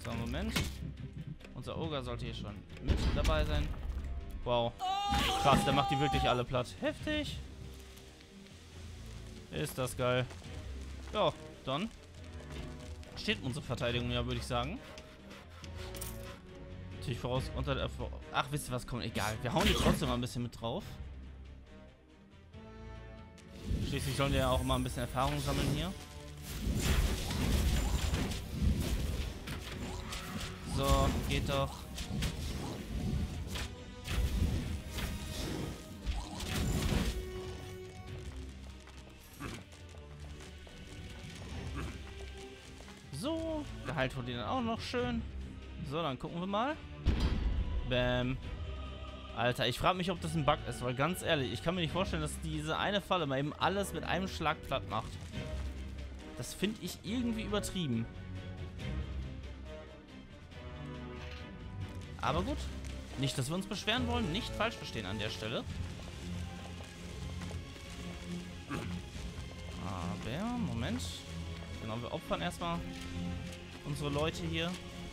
So, Moment. Unser Ogre sollte hier schon mit dabei sein. Wow. Krass, der macht die wirklich alle platt. Heftig. Ist das geil. Ja, dann steht unsere Verteidigung ja, würde ich sagen. Natürlich voraus unter der... Ach, wisst ihr was? Kommt, egal. Wir hauen die trotzdem mal ein bisschen mit drauf. Schließlich sollen wir ja auch mal ein bisschen Erfahrung sammeln hier. So, geht doch. So, geheilt wurde dann auch noch schön. So, dann gucken wir mal. Bäm. Alter, ich frage mich, ob das ein Bug ist, weil ganz ehrlich, ich kann mir nicht vorstellen, dass diese eine Falle mal eben alles mit einem Schlag platt macht. Das finde ich irgendwie übertrieben. Aber gut. Nicht, dass wir uns beschweren wollen, nicht falsch verstehen an der Stelle. Aber, Moment. Genau, wir opfern erstmal unsere Leute hier.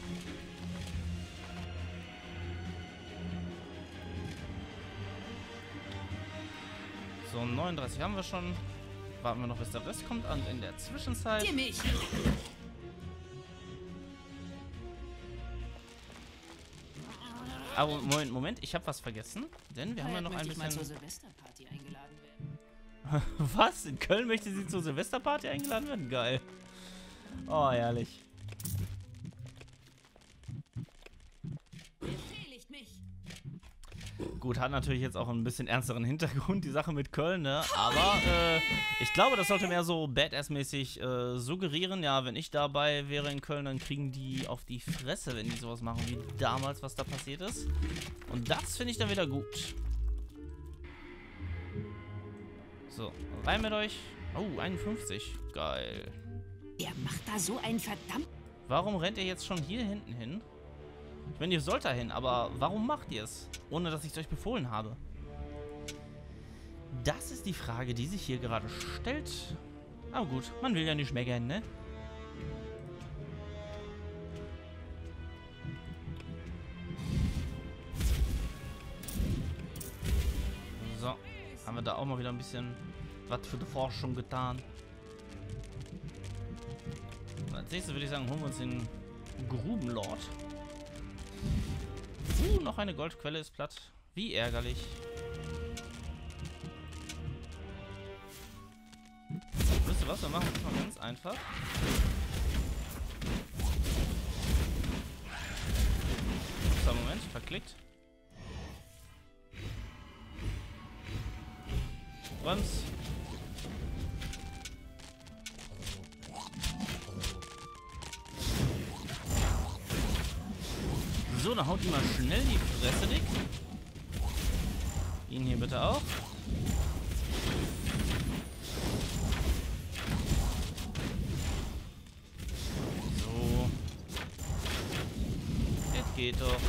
So, 39 haben wir schon. Warten wir noch, bis der Rest kommt an in der Zwischenzeit. Aber Moment, ich habe was vergessen. Denn wir haben ja noch ein bisschen... zur Silvesterparty eingeladen werden. Was? In Köln möchte sie zur Silvesterparty eingeladen werden? Geil. Oh, herrlich. Befehligt mich. Gut, hat natürlich jetzt auch ein bisschen ernsteren Hintergrund, die Sache mit Köln, ne? Aber ich glaube, das sollte mehr so Badass-mäßig suggerieren. Ja, wenn ich dabei wäre in Köln, dann kriegen die auf die Fresse, wenn die sowas machen, wie damals, was da passiert ist. Und das finde ich dann wieder gut. So, rein mit euch. Oh, 51. Geil. Er macht da so ein verdammt... Warum rennt ihr jetzt schon hier hinten hin? Ich meine, ihr sollt da hin, aber warum macht ihr es? Ohne, dass ich es euch befohlen habe. Das ist die Frage, die sich hier gerade stellt. Aber gut, man will ja nicht meckern, ne? So, haben wir da auch mal wieder ein bisschen was für die Forschung getan. Und als nächstes würde ich sagen, holen wir uns den Grubenlord. Noch eine Goldquelle ist platt. Wie ärgerlich. Wisst ihr was? Wir machen das mal ganz einfach. So, Moment. Verklickt. Brems. So, dann haut die mal schnell die Fresse dick. Ihn hier bitte auch. So. Jetzt geht doch.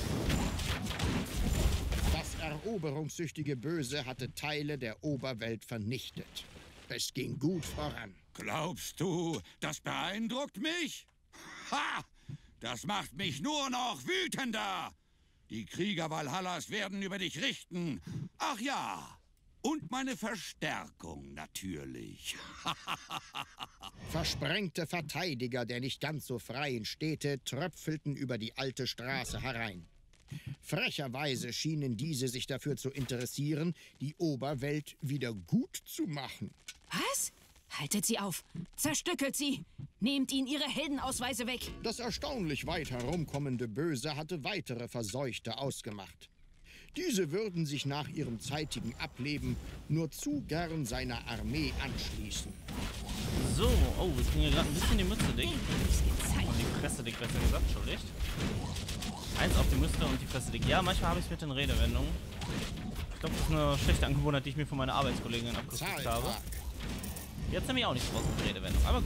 Das eroberungssüchtige Böse hatte Teile der Oberwelt vernichtet. Es ging gut voran. Glaubst du, das beeindruckt mich? Ha! Das macht mich nur noch wütender. Die Krieger Valhallas werden über dich richten. Ach ja, und meine Verstärkung natürlich. Versprengte Verteidiger der nicht ganz so freien Städte tröpfelten über die alte Straße herein. Frecherweise schienen diese sich dafür zu interessieren, die Oberwelt wieder gut zu machen. Was? Haltet sie auf! Zerstückelt sie! Nehmt ihnen ihre Heldenausweise weg! Das erstaunlich weit herumkommende Böse hatte weitere Verseuchte ausgemacht. Diese würden sich nach ihrem zeitigen Ableben nur zu gern seiner Armee anschließen. So, oh, wir kriegen hier gerade ein bisschen die Mütze dick. Und die Fresse dick, besser gesagt, entschuldigt. Eins auf die Mütze und die Fresse dick. Ja, manchmal habe ich es mit den Redewendungen. Ich glaube, das ist eine schlechte Angewohnheit, die ich mir von meiner Arbeitskollegin abgeguckt habe. Jetzt nämlich auch nicht raus mit Redewendung, aber gut.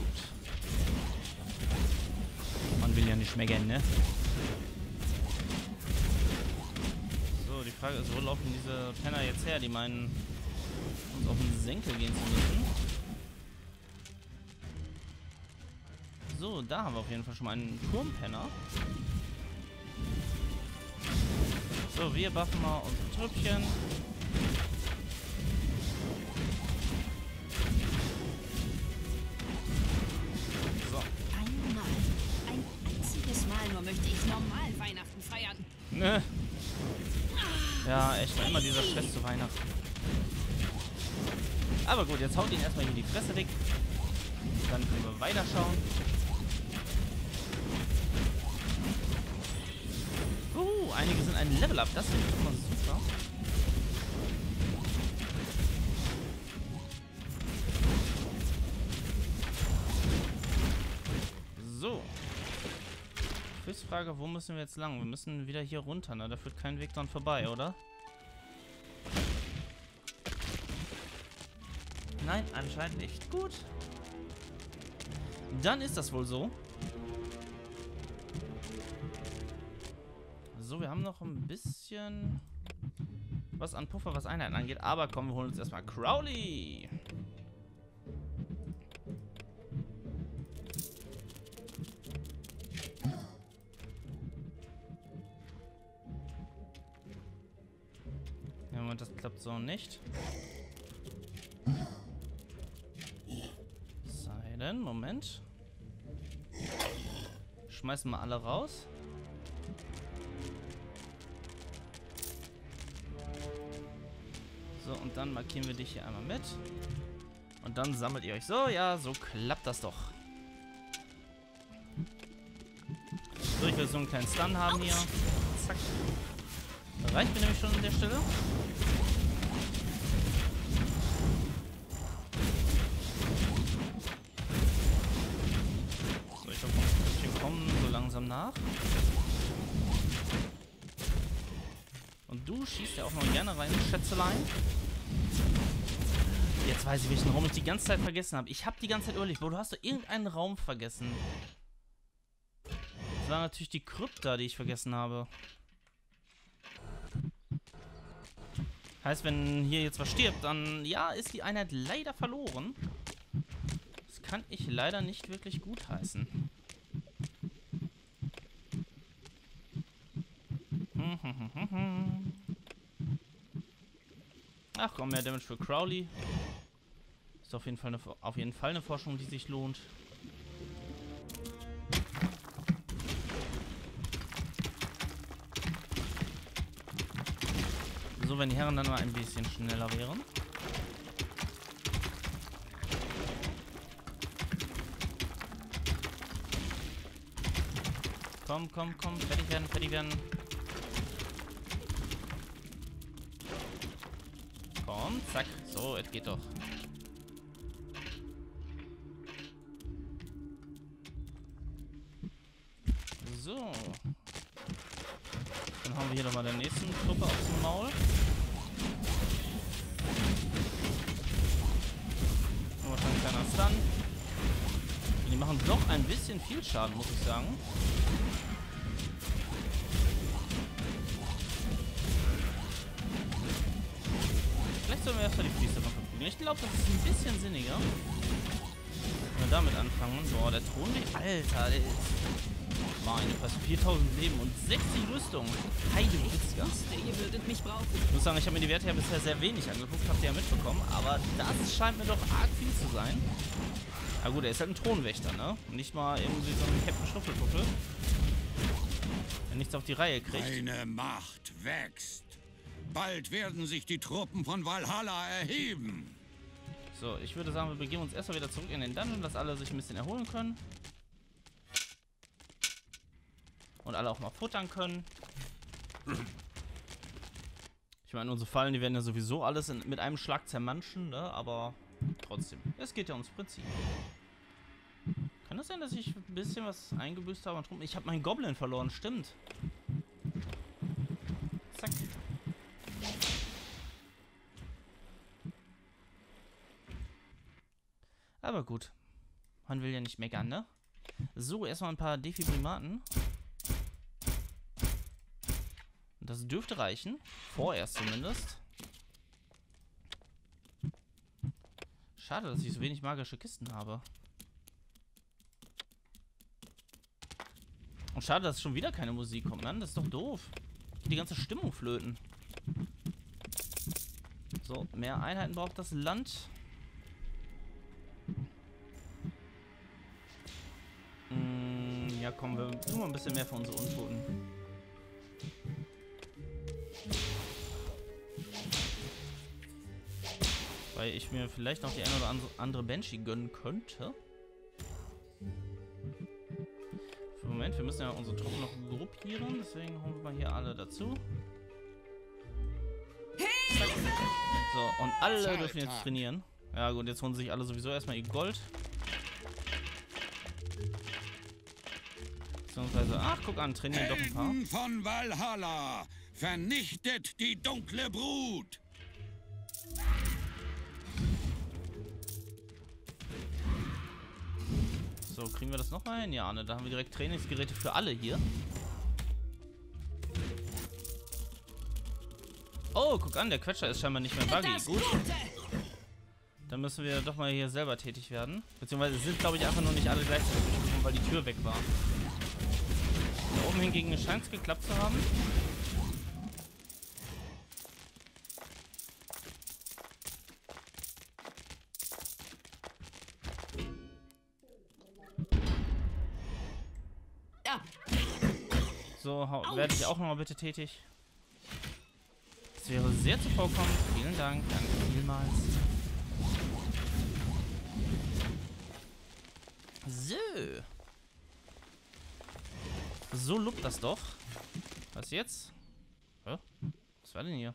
Man will ja nicht meckern, ne? So, die Frage ist, wo laufen diese Penner jetzt her, die meinen, uns auf den Senkel gehen zu müssen? So, da haben wir auf jeden Fall schon mal einen Turmpenner. So, wir buffen mal unsere Trüppchen. So. Einmal. Ein einziges Mal nur möchte ich normal Weihnachten feiern. Ne. Ja, echt, immer dieser Stress zu Weihnachten. Aber gut, jetzt haut ihn erstmal hier die Fresse weg. Dann können wir weiterschauen. Einige sind ein Level Up. Das finde ich immer super. So. Quizfrage, wo müssen wir jetzt lang? Wir müssen wieder hier runter, ne? Da führt kein Weg dran vorbei, oder? Nein, anscheinend nicht. Gut. Dann ist das wohl so. So, wir haben noch ein bisschen was an Puffer, was Einheiten angeht. Aber komm, wir holen uns erstmal Crowley. Ja, Moment, das klappt so nicht. Sei denn, Moment. Schmeißen wir alle raus. So, und dann markieren wir dich hier einmal mit. Und dann sammelt ihr euch so. Ja, so klappt das doch. So, ich will so einen kleinen Stun haben hier. Zack. Reicht mir nämlich schon an der Stelle. So, ich hoffe, wir kommen so langsam nach. Und du schießt ja auch noch gerne rein, Schätzelein. Jetzt weiß ich, welchen Raum ich die ganze Zeit vergessen habe. Ich habe die ganze Zeit überlegt, wo du hast doch irgendeinen Raum vergessen. Das war natürlich die Krypta, die ich vergessen habe. Heißt, wenn hier jetzt was stirbt, dann, ja, ist die Einheit leider verloren. Das kann ich leider nicht wirklich gutheißen. Ach komm, mehr Damage für Crowley. Ist auf jeden Fall eine Forschung, die sich lohnt. So, wenn die Herren dann mal ein bisschen schneller wären. Komm, komm, komm. Fertig werden, fertig werden. Komm, zack. So, es geht doch. So. Dann haben wir hier nochmal den nächsten Truppe aus dem Maul. Nochmal ein kleiner Stun. Und die machen doch ein bisschen viel Schaden, muss ich sagen. Vielleicht sollen wir erstmal die Priester noch verprügeln. Ich glaube, das ist ein bisschen sinniger. Wenn wir damit anfangen. Boah, der Thronweg. Alter, der ist. Meine Fresse, 4000 Leben und 60 Rüstung. Heide Witzka. Ihr würdet mich brauchen. Ich muss sagen, ich habe mir die Werte ja bisher sehr wenig angeguckt, habt ihr ja mitbekommen. Aber das scheint mir doch arg viel zu sein. Na gut, er ist halt ein Thronwächter, ne? Und nicht mal irgendwie so ein Captain Schnuffelpuffel. Der nichts auf die Reihe kriegt. Meine Macht wächst. Bald werden sich die Truppen von Valhalla erheben. So, ich würde sagen, wir begeben uns erstmal wieder zurück in den Dungeon, dass alle sich ein bisschen erholen können. Und alle auch mal futtern können. Ich meine, unsere Fallen, die werden ja sowieso alles mit einem Schlag zermanschen, ne? Aber trotzdem, es geht ja ums Prinzip. Kann das sein, dass ich ein bisschen was eingebüßt habe? Ich habe meinen Goblin verloren, stimmt. Zack. Aber gut. Man will ja nicht meckern, ne? So, erstmal ein paar Defibrimaten. Das dürfte reichen. Vorerst zumindest. Schade, dass ich so wenig magische Kisten habe. Und schade, dass schon wieder keine Musik kommt, Mann. Das ist doch doof. Die ganze Stimmung flöten. So, mehr Einheiten braucht das Land. Ja, komm, wir tun mal ein bisschen mehr für unsere Untoten. Weil ich mir vielleicht noch die eine oder andere Banshee gönnen könnte. Für den Moment, wir müssen ja unsere Truppen noch gruppieren, deswegen holen wir mal hier alle dazu. Zack. So, und alle dürfen jetzt trainieren. Ja gut, jetzt holen sich alle sowieso erstmal ihr Gold. Beziehungsweise, ach guck an, trainieren doch ein paar. Helden von Valhalla, vernichtet die dunkle Brut! So, kriegen wir das nochmal hin? Ja, ne? Da haben wir direkt Trainingsgeräte für alle hier. Oh, guck an, der Quetscher ist scheinbar nicht mehr buggy. Gut. Dann müssen wir doch mal hier selber tätig werden. Beziehungsweise sind, glaube ich, einfach nur nicht alle gleichzeitig durchgekommen, weil die Tür weg war. Da oben hingegen scheint es geklappt zu haben. So, werde ich auch nochmal bitte tätig. Das wäre sehr zuvorkommend. Vielen Dank. Danke vielmals. So. So luppt das doch. Was jetzt? Hä? Was war denn hier?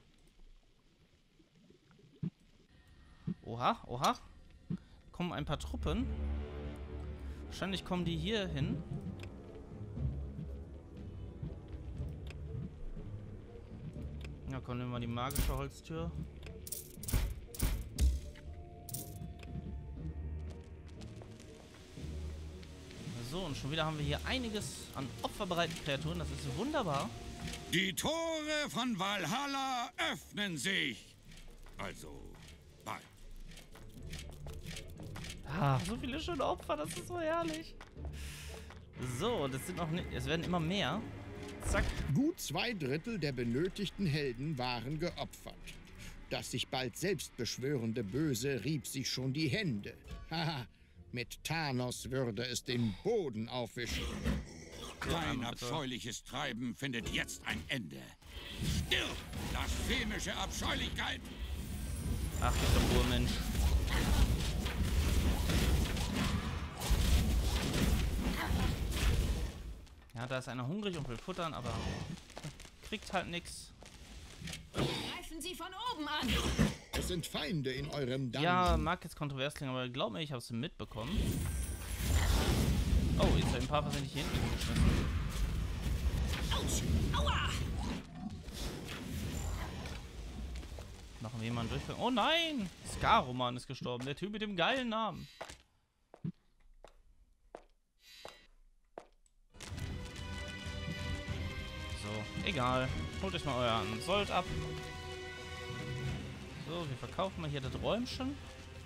Oha, oha. Kommen ein paar Truppen. Wahrscheinlich kommen die hier hin. Ja, kommen wir mal die magische Holztür. So, und schon wieder haben wir hier einiges an opferbereiten Kreaturen. Das ist wunderbar. Die Tore von Valhalla öffnen sich. Also, bald. Ah, so viele schöne Opfer, das ist so herrlich. So, das sind noch nicht. Es werden immer mehr. Zack. Gut 2/3 der benötigten Helden waren geopfert. Das sich bald selbst beschwörende Böse rieb sich schon die Hände. Haha, mit Thanos würde es den Boden aufwischen. Dein abscheuliches Treiben findet jetzt ein Ende. Stirb, blasphemische Abscheulichkeit! Ach, du Ruhe, Mensch. Ja, da ist einer hungrig und will futtern, aber kriegt halt nichts. Greifen Sie von oben an! Es sind Feinde in eurem Dungeon. Ja, mag jetzt kontrovers klingen, aber glaub mir, ich habe es mitbekommen. Oh, jetzt habe ich ein paar versehentlich hier hinten geschmissen. Aua! Machen wir jemanden Durchgang. Oh nein! Skaroman ist gestorben, der Typ mit dem geilen Namen. So, egal. Holt euch mal euren Sold ab. So, wir verkaufen mal hier das Räumchen.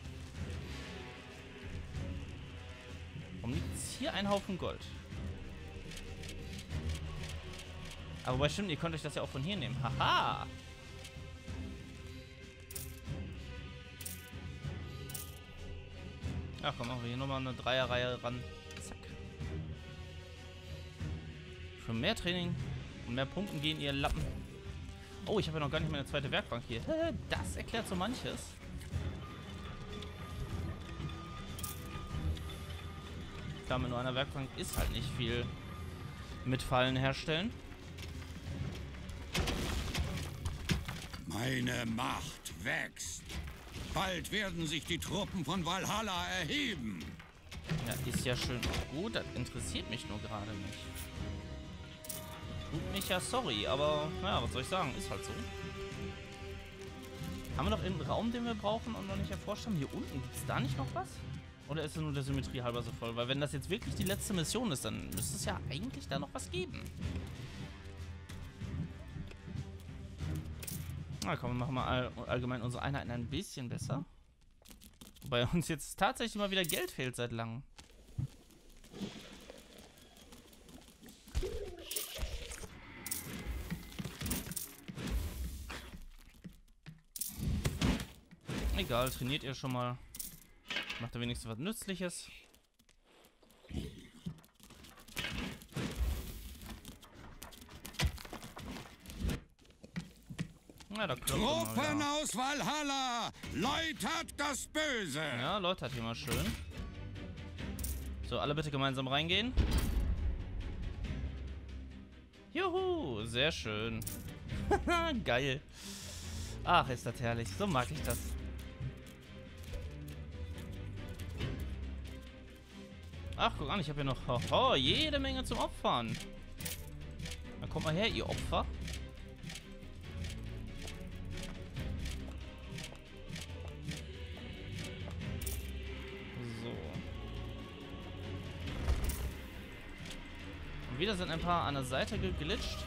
Warum liegt jetzt hier ein Haufen Gold? Aber wobei stimmt, ihr könnt euch das ja auch von hier nehmen. Haha! Ja, komm, machen wir hier nochmal eine Dreierreihe ran. Zack. Für mehr Training und mehr Pumpen gehen, ihr Lappen. Oh, ich habe ja noch gar nicht meine zweite Werkbank hier. Das erklärt so manches. Klar, mit nur einer Werkbank ist halt nicht viel mit Fallen herstellen. Meine Macht wächst. Bald werden sich die Truppen von Valhalla erheben. Ja, ist ja schön und gut. Das interessiert mich nur gerade nicht. Tut mich ja sorry, aber naja, was soll ich sagen? Ist halt so. Haben wir noch irgendeinen Raum, den wir brauchen und noch nicht erforscht haben? Hier unten, gibt es da nicht noch was? Oder ist es nur der Symmetrie halber so voll? Weil wenn das jetzt wirklich die letzte Mission ist, dann müsste es ja eigentlich da noch was geben. Na komm, wir machen mal allgemein unsere Einheiten ein bisschen besser. Wobei uns jetzt tatsächlich mal wieder Geld fehlt seit langem. Egal, trainiert ihr schon mal. Macht er wenigstens was Nützliches. Ja, da klopft er mal Truppen wieder. aus Valhalla! Läutert das Böse! Ja, läutert hier mal schön. So, alle bitte gemeinsam reingehen. Juhu, sehr schön. Geil. Ach, ist das herrlich. So mag ich das. Ach, guck an, ich habe hier noch jede Menge zum Opfern. Dann kommt mal her, ihr Opfer. So. Und wieder sind ein paar an der Seite geglitscht.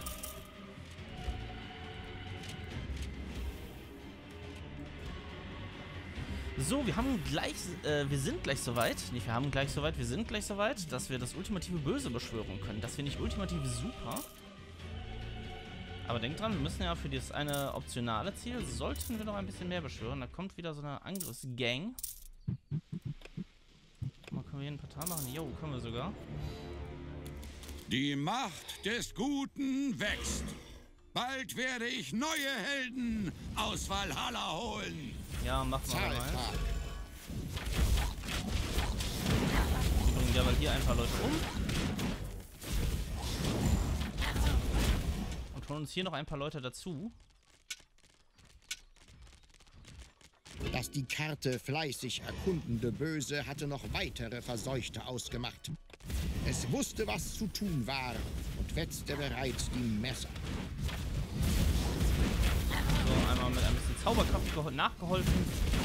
So, wir haben gleich, wir sind gleich soweit. Nicht, wir haben gleich soweit, wir sind gleich soweit, dass wir das ultimative Böse beschwören können. Das finde ich ultimativ super. Aber denkt dran, wir müssen ja für das eine optionale Ziel, sollten wir noch ein bisschen mehr beschwören. Da kommt wieder so eine Angriffsgang. Mal, können wir hier ein Portal machen? Jo, können wir sogar. Die Macht des Guten wächst. Bald werde ich neue Helden aus Valhalla holen. Ja, mach mal rein. Zahltag. Wir bringen derweil hier ein paar Leute um. Und holen uns hier noch ein paar Leute dazu. Das die Karte fleißig erkundende Böse hatte noch weitere Verseuchte ausgemacht. Es wusste, was zu tun war und wetzte bereits die Messer. So, einmal mit ein bisschen Zauberkraft nachgeholfen.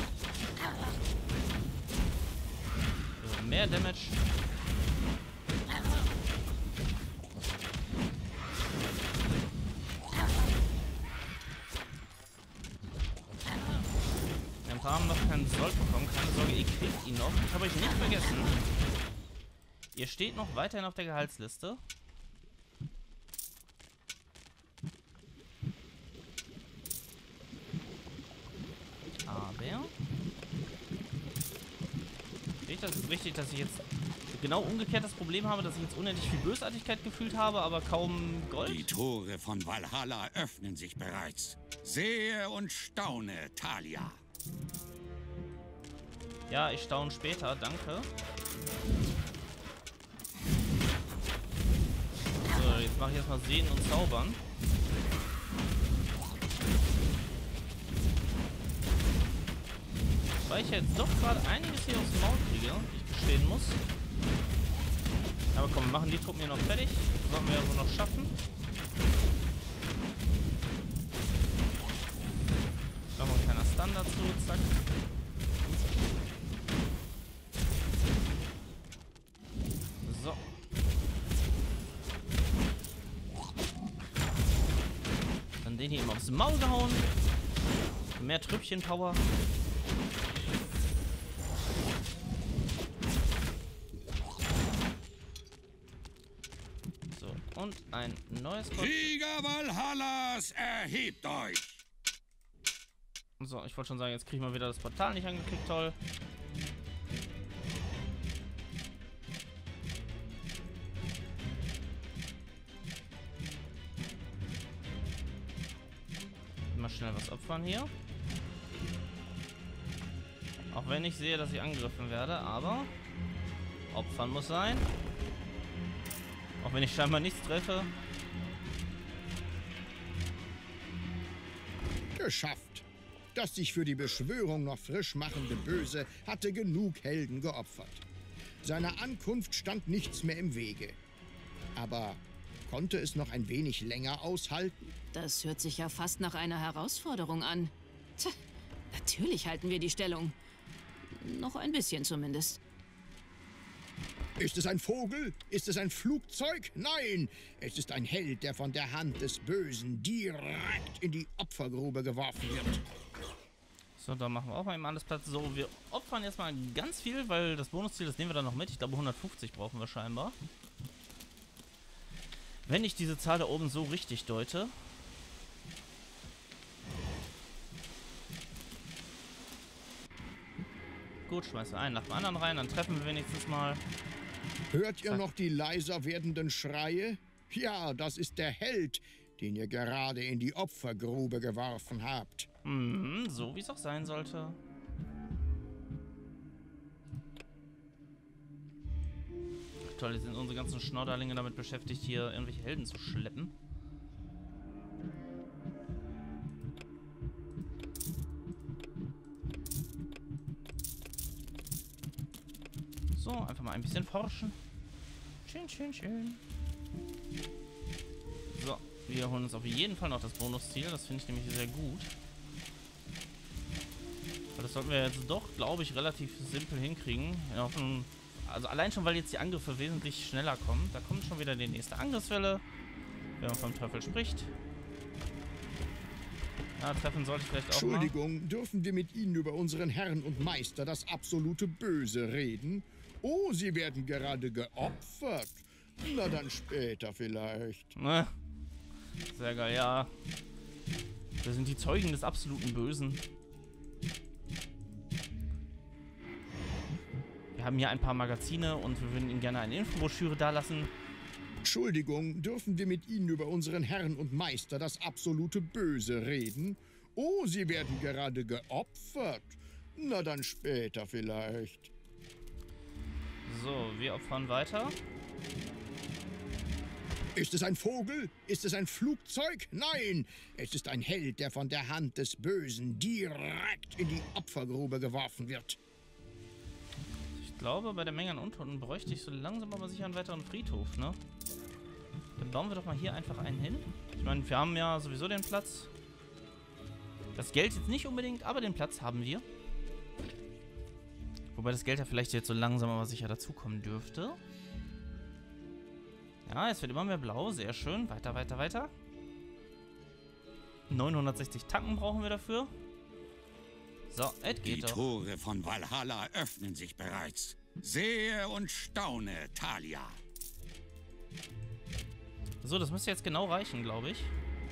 So, mehr Damage. Ein paar haben noch keinen Sold bekommen. Keine Sorge, ihr kriegt ihn noch. Ich habe euch nicht vergessen. Ihr steht noch weiterhin auf der Gehaltsliste. Aber das ist richtig, dass ich jetzt genau umgekehrt das Problem habe, dass ich jetzt unendlich viel Bösartigkeit gefühlt habe, aber kaum Gold. Die Tore von Valhalla öffnen sich bereits. Sehe und staune, Thalia. Ja, ich staune später, danke. So, jetzt mache ich erstmal Sehen und Zaubern. Weil ich jetzt doch gerade einiges hier aufs Maul kriege, wie ich gestehen muss. Aber komm, wir machen die Truppen hier noch fertig. Sollten wir ja so noch schaffen. Machen wir ein kleiner Stun dazu, zack. So. Dann den hier eben aufs Maul gehauen. Mehr Trüppchen-Power. Und ein neues Gott. Krieger Valhallas, erhebt euch! So, ich wollte schon sagen, jetzt kriegen wir wieder das Portal nicht angeklickt, toll. Mal schnell was opfern hier. Auch wenn ich sehe, dass ich angegriffen werde, aber opfern muss sein. Auch wenn ich scheinbar nichts treffe. Geschafft. Das sich für die Beschwörung noch frisch machende Böse hatte genug Helden geopfert. Seiner Ankunft stand nichts mehr im Wege. Aber konnte es noch ein wenig länger aushalten? Das hört sich ja fast nach einer Herausforderung an. Tja, natürlich halten wir die Stellung. Noch ein bisschen zumindest. Ist es ein Vogel? Ist es ein Flugzeug? Nein, es ist ein Held, der von der Hand des Bösen direkt in die Opfergrube geworfen wird. So, dann machen wir auch mal eben alles Platz. So, wir opfern jetzt mal ganz viel, weil das Bonusziel, das nehmen wir dann noch mit. Ich glaube, 150 brauchen wir scheinbar. Wenn ich diese Zahl da oben so richtig deute. Gut, schmeißen wir einen nach dem anderen rein, dann treffen wir wenigstens mal. Hört ihr noch die leiser werdenden Schreie? Ja, das ist der Held, den ihr gerade in die Opfergrube geworfen habt. Mhm, so wie es auch sein sollte. Toll, jetzt sind unsere ganzen Schnodderlinge damit beschäftigt, hier irgendwelche Helden zu schleppen. So, einfach mal ein bisschen forschen. Schön, schön, schön. So, wir holen uns auf jeden Fall noch das Bonusziel. Das finde ich nämlich sehr gut. Aber das sollten wir jetzt doch, glaube ich, relativ simpel hinkriegen. Also allein schon, weil jetzt die Angriffe wesentlich schneller kommen. Da kommt schon wieder die nächste Angriffswelle. Wenn man vom Teufel spricht. Ja, treffen sollte ich vielleicht auch mal. Entschuldigung, dürfen wir mit Ihnen über unseren Herrn und Meister, das absolute Böse, reden? Oh, Sie werden gerade geopfert. Na dann später vielleicht. Sehr geil, ja. Wir sind die Zeugen des absoluten Bösen. Wir haben hier ein paar Magazine und wir würden Ihnen gerne eine Infobroschüre dalassen. Entschuldigung, dürfen wir mit Ihnen über unseren Herrn und Meister, das absolute Böse, reden? Oh, Sie werden gerade geopfert. Na dann später vielleicht. So, wir opfern weiter. Ist es ein Vogel? Ist es ein Flugzeug? Nein, es ist ein Held, der von der Hand des Bösen direkt in die Opfergrube geworfen wird. Ich glaube, bei der Menge an Untoten bräuchte ich so langsam aber sicher einen weiteren Friedhof, ne? Dann bauen wir doch mal hier einfach einen hin. Ich meine, wir haben ja sowieso den Platz. Das Geld jetzt nicht unbedingt, aber den Platz haben wir. Wobei das Geld ja vielleicht jetzt so langsam aber sicher dazukommen dürfte. Ja, es wird immer mehr blau. Sehr schön. Weiter, weiter, weiter. 960 Tacken brauchen wir dafür. So, es geht doch. Die Tore von Valhalla öffnen sich bereits. Sehe und staune, Thalia. So, das müsste jetzt genau reichen, glaube ich.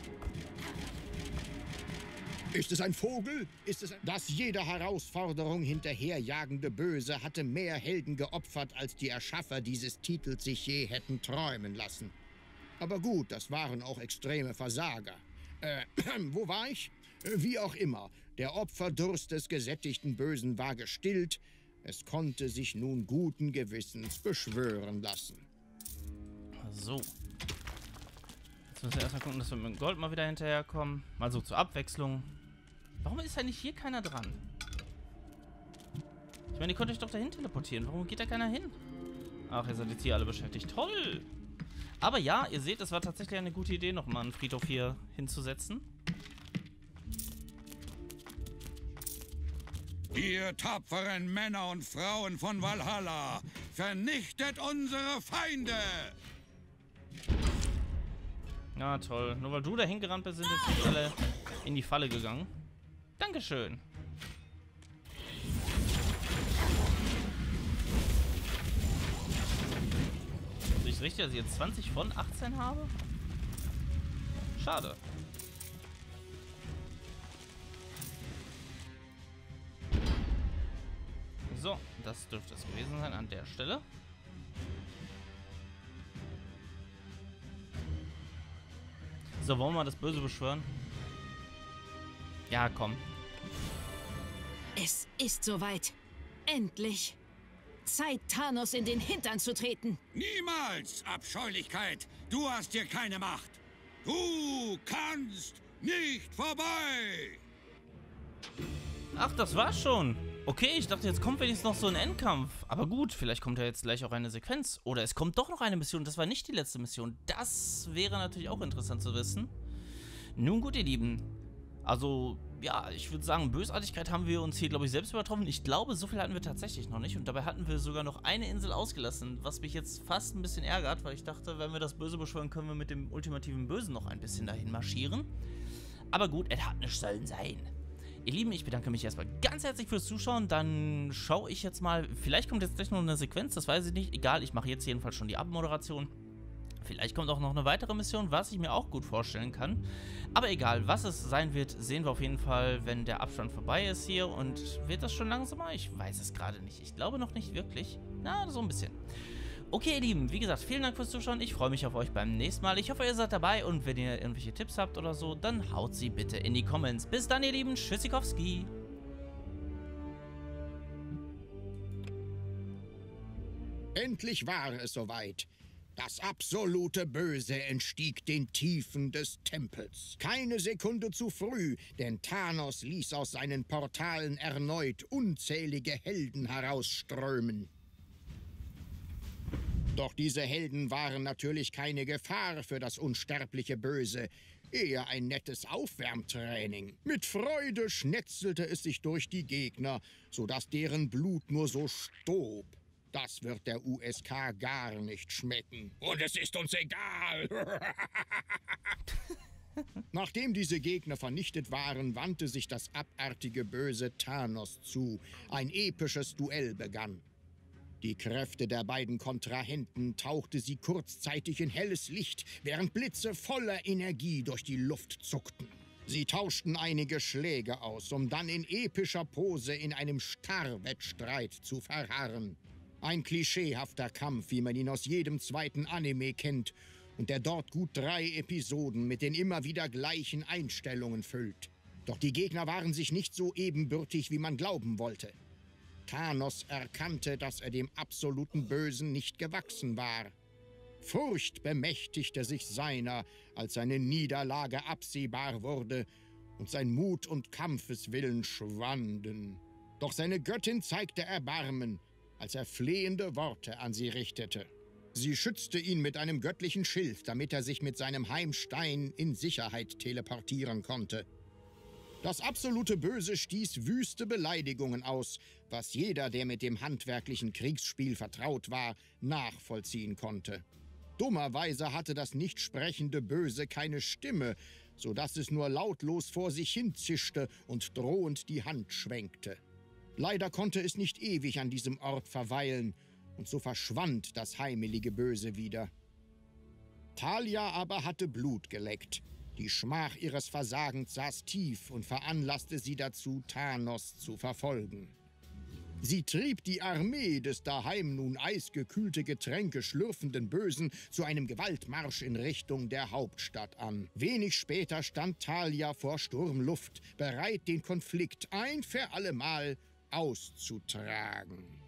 Ist es ein Vogel? Ist es ein... Das jeder Herausforderung hinterherjagende Böse hatte mehr Helden geopfert, als die Erschaffer dieses Titels sich je hätten träumen lassen. Aber gut, das waren auch extreme Versager. Wo war ich? Wie auch immer, der Opferdurst des gesättigten Bösen war gestillt. Es konnte sich nun guten Gewissens beschwören lassen. So. Jetzt müssen wir erstmal gucken, dass wir mit dem Gold mal wieder hinterherkommen. Mal so zur Abwechslung. Warum ist eigentlich hier keiner dran? Ich meine, ihr könnt euch doch dahin teleportieren. Warum geht da keiner hin? Ach, ihr seid jetzt hier alle beschäftigt. Toll! Aber ja, ihr seht, es war tatsächlich eine gute Idee, nochmal einen Friedhof hier hinzusetzen. Ihr tapferen Männer und Frauen von Valhalla, vernichtet unsere Feinde! Ja, toll. Nur weil du da hingerannt bist, sind jetzt nicht alle in die Falle gegangen. Dankeschön. Sehe ich richtig, dass ich jetzt 20 von 18 habe? Schade. So, das dürfte es gewesen sein an der Stelle. So, wollen wir mal das Böse beschwören? Ja, komm. Es ist soweit. Endlich. Zeit, Thanos in den Hintern zu treten. Niemals, Abscheulichkeit! Du hast hier keine Macht! Du kannst nicht vorbei! Ach, das war's schon. Okay, ich dachte, jetzt kommt wenigstens noch so ein Endkampf. Aber gut, vielleicht kommt ja jetzt gleich auch eine Sequenz. Oder es kommt doch noch eine Mission. Das war nicht die letzte Mission. Das wäre natürlich auch interessant zu wissen. Nun gut, ihr Lieben. Also, ja, ich würde sagen, Bösartigkeit haben wir uns hier, glaube ich, selbst übertroffen. Ich glaube, so viel hatten wir tatsächlich noch nicht. Und dabei hatten wir sogar noch eine Insel ausgelassen, was mich jetzt fast ein bisschen ärgert, weil ich dachte, wenn wir das Böse beschwören, können wir mit dem ultimativen Bösen noch ein bisschen dahin marschieren. Aber gut, es hat nicht sollen sein. Ihr Lieben, ich bedanke mich erstmal ganz herzlich fürs Zuschauen. Dann schaue ich jetzt mal, vielleicht kommt jetzt gleich noch eine Sequenz, das weiß ich nicht. Egal, ich mache jetzt jedenfalls schon die Abmoderation. Vielleicht kommt auch noch eine weitere Mission, was ich mir auch gut vorstellen kann. Aber egal, was es sein wird, sehen wir auf jeden Fall, wenn der Abstand vorbei ist hier. Und wird das schon langsamer? Ich weiß es gerade nicht. Ich glaube noch nicht wirklich. Na, so ein bisschen. Okay, ihr Lieben, wie gesagt, vielen Dank fürs Zuschauen. Ich freue mich auf euch beim nächsten Mal. Ich hoffe, ihr seid dabei. Und wenn ihr irgendwelche Tipps habt oder so, dann haut sie bitte in die Comments. Bis dann, ihr Lieben. Tschüssikowski. Endlich war es soweit. Das absolute Böse entstieg den Tiefen des Tempels. Keine Sekunde zu früh, denn Thanos ließ aus seinen Portalen erneut unzählige Helden herausströmen. Doch diese Helden waren natürlich keine Gefahr für das unsterbliche Böse, eher ein nettes Aufwärmtraining. Mit Freude schnetzelte es sich durch die Gegner, sodass deren Blut nur so stob. Das wird der USK gar nicht schmecken. Und es ist uns egal. Nachdem diese Gegner vernichtet waren, wandte sich das abartige Böse Thanos zu. Ein episches Duell begann. Die Kräfte der beiden Kontrahenten tauchte sie kurzzeitig in helles Licht, während Blitze voller Energie durch die Luft zuckten. Sie tauschten einige Schläge aus, um dann in epischer Pose in einem Starrwettstreit zu verharren. Ein klischeehafter Kampf, wie man ihn aus jedem zweiten Anime kennt und der dort gut 3 Episoden mit den immer wieder gleichen Einstellungen füllt. Doch die Gegner waren sich nicht so ebenbürtig, wie man glauben wollte. Thanos erkannte, dass er dem absoluten Bösen nicht gewachsen war. Furcht bemächtigte sich seiner, als seine Niederlage absehbar wurde und sein Mut und Kampfeswillen schwanden. Doch seine Göttin zeigte Erbarmen, als er flehende Worte an sie richtete. Sie schützte ihn mit einem göttlichen Schild, damit er sich mit seinem Heimstein in Sicherheit teleportieren konnte. Das absolute Böse stieß wüste Beleidigungen aus, was jeder, der mit dem handwerklichen Kriegsspiel vertraut war, nachvollziehen konnte. Dummerweise hatte das nicht sprechende Böse keine Stimme, sodass es nur lautlos vor sich hin zischte und drohend die Hand schwenkte. Leider konnte es nicht ewig an diesem Ort verweilen, und so verschwand das heimelige Böse wieder. Thalia aber hatte Blut geleckt. Die Schmach ihres Versagens saß tief und veranlasste sie dazu, Thanos zu verfolgen. Sie trieb die Armee des daheim nun eisgekühlte Getränke schlürfenden Bösen zu einem Gewaltmarsch in Richtung der Hauptstadt an. Wenig später stand Thalia vor Sturmluft, bereit, den Konflikt ein für allemal auszutragen.